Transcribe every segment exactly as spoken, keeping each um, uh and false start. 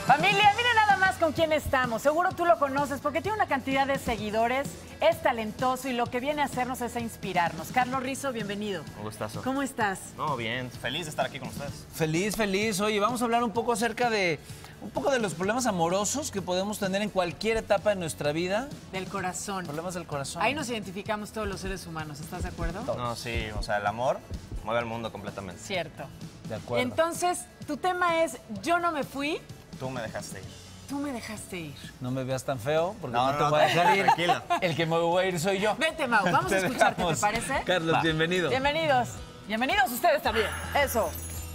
Familia, miren nada más con quién estamos. Seguro tú lo conoces porque tiene una cantidad de seguidores, es talentoso y lo que viene a hacernos es a inspirarnos. Carlos Rizzo, bienvenido. Un gustazo. ¿Cómo estás? No, bien. Feliz de estar aquí con ustedes. Feliz, feliz. Oye, vamos a hablar un poco acerca de un poco de los problemas amorosos que podemos tener en cualquier etapa de nuestra vida. Del corazón. Problemas del corazón. Ahí nos identificamos todos los seres humanos, ¿estás de acuerdo? No, sí, o sea, el amor mueve al mundo completamente. Cierto. De acuerdo. Entonces, tu tema es yo no me fui, Tú me dejaste ir. tú me dejaste ir. No me veas tan feo porque no, No, te no, voy a dejar ir. tranquila. El que me voy a ir soy yo. Vete, Mau, vamos a Te escucharte, ¿te dejamos. parece? Carlos, Va. bienvenido. Bienvenidos. Bienvenidos ustedes también. Eso.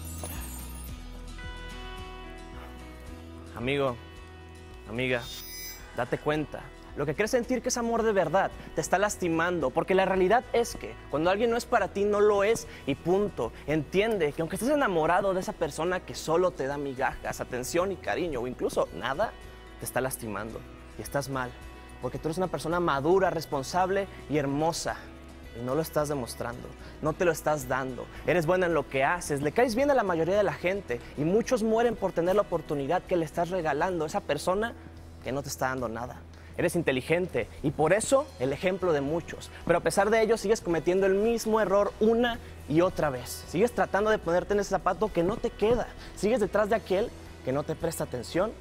Amigo, amiga, date cuenta. Lo que crees sentir que es amor de verdad te está lastimando, porque la realidad es que cuando alguien no es para ti, no lo es y punto. Entiende que aunque estés enamorado de esa persona que solo te da migajas, atención y cariño o incluso nada, te está lastimando y estás mal, porque tú eres una persona madura, responsable y hermosa. Y no lo estás demostrando, no te lo estás dando. Eres buena en lo que haces, le caes bien a la mayoría de la gente y muchos mueren por tener la oportunidad que le estás regalando a esa persona que no te está dando nada. Eres inteligente y por eso el ejemplo de muchos. Pero a pesar de ello sigues cometiendo el mismo error una y otra vez. Sigues tratando de ponerte en ese zapato que no te queda. Sigues detrás de aquel que no te presta atención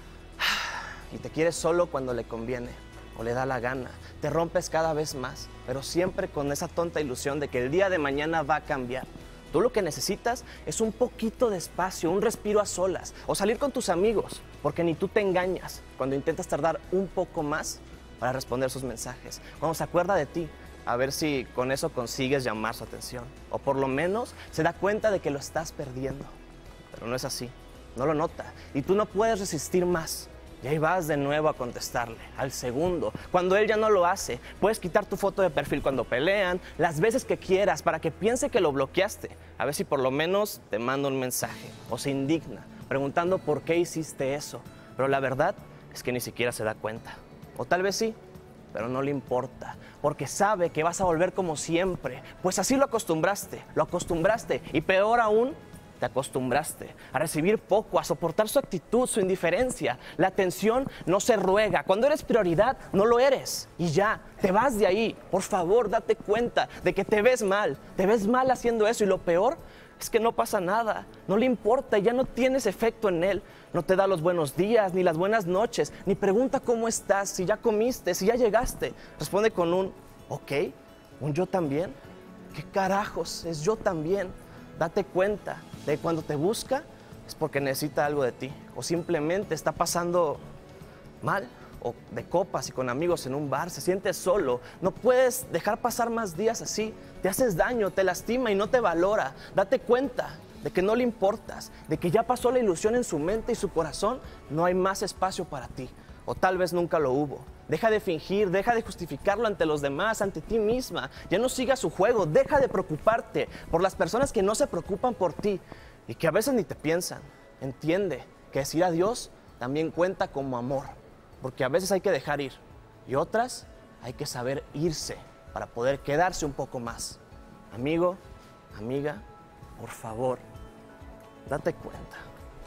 y te quieres solo cuando le conviene o le da la gana. Te rompes cada vez más, pero siempre con esa tonta ilusión de que el día de mañana va a cambiar. Tú lo que necesitas es un poquito de espacio, un respiro a solas o salir con tus amigos, porque ni tú te engañas cuando intentas tardar un poco más para responder sus mensajes. Cuando se acuerda de ti, a ver si con eso consigues llamar su atención o por lo menos se da cuenta de que lo estás perdiendo. Pero no es así, no lo nota y tú no puedes resistir más. Y ahí vas de nuevo a contestarle, al segundo. Cuando él ya no lo hace, puedes quitar tu foto de perfil cuando pelean, las veces que quieras, para que piense que lo bloqueaste. A ver si por lo menos te manda un mensaje o se indigna, preguntando por qué hiciste eso. Pero la verdad es que ni siquiera se da cuenta. O tal vez sí, pero no le importa, porque sabe que vas a volver como siempre. Pues así lo acostumbraste, lo acostumbraste. Y peor aún, te acostumbraste a recibir poco, a soportar su actitud, su indiferencia. La atención no se ruega. Cuando eres prioridad, no lo eres. Y ya, te vas de ahí. Por favor, date cuenta de que te ves mal. Te ves mal haciendo eso y lo peor es que no pasa nada. No le importa y ya no tienes efecto en él. No te da los buenos días, ni las buenas noches, ni pregunta cómo estás, si ya comiste, si ya llegaste. Responde con un, ok, un yo también. ¿Qué carajos es yo también? Date cuenta de que cuando te busca es porque necesita algo de ti o simplemente está pasando mal o de copas y con amigos en un bar, se siente solo. No puedes dejar pasar más días así. Te haces daño, te lastima y no te valora. Date cuenta de que no le importas, de que ya pasó la ilusión en su mente y su corazón. No hay más espacio para ti o tal vez nunca lo hubo. Deja de fingir, deja de justificarlo ante los demás, ante ti misma. Ya no sigas su juego, deja de preocuparte por las personas que no se preocupan por ti y que a veces ni te piensan. Entiende que decir adiós también cuenta como amor, porque a veces hay que dejar ir y otras hay que saber irse para poder quedarse un poco más. Amigo, amiga, por favor, date cuenta.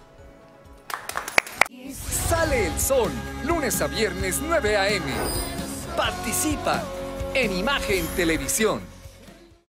Sale el sol, lunes a viernes nueve a eme. Participa en Imagen Televisión.